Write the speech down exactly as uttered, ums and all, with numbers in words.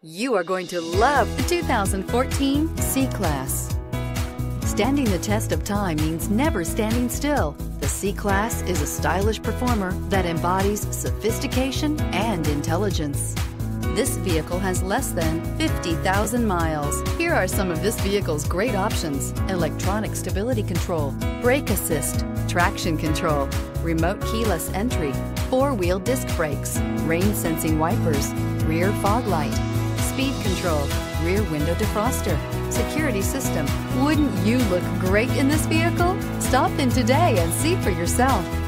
You are going to love the two thousand fourteen C-Class. Standing the test of time means never standing still. The C-Class is a stylish performer that embodies sophistication and intelligence. This vehicle has less than fifty thousand miles. Here are some of this vehicle's great options: electronic stability control, brake assist, traction control, remote keyless entry, four-wheel disc brakes, rain sensing wipers, rear fog light, speed control, rear window defroster, security system. Wouldn't you look great in this vehicle? Stop in today and see for yourself.